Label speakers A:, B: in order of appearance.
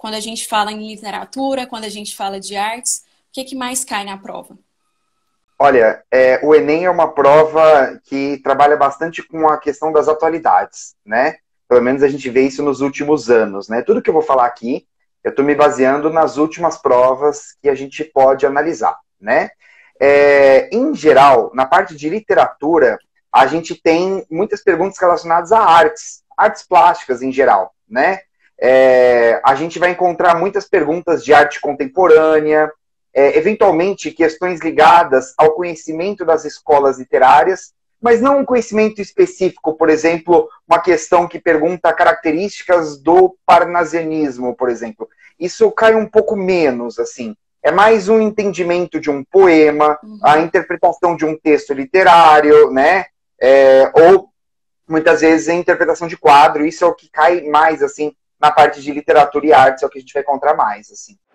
A: quando a gente fala em literatura, quando a gente fala de artes, o que mais cai na prova?
B: Olha, o Enem é uma prova que trabalha bastante com a questão das atualidades, né? Pelo menos a gente vê isso nos últimos anos, né? Tudo que eu vou falar aqui, eu estou me baseando nas últimas provas que a gente pode analisar, né? Em geral, na parte de literatura, a gente tem muitas perguntas relacionadas a artes, artes plásticas em geral, né? A gente vai encontrar muitas perguntas de arte contemporânea, eventualmente questões ligadas ao conhecimento das escolas literárias, mas não um conhecimento específico, por exemplo, uma questão que pergunta características do parnasianismo, por exemplo. Isso cai um pouco menos, assim. É mais um entendimento de um poema, a interpretação de um texto literário, né? Ou, muitas vezes, a interpretação de quadro. Isso é o que cai mais, assim, na parte de literatura e artes, é o que a gente vai encontrar mais, assim.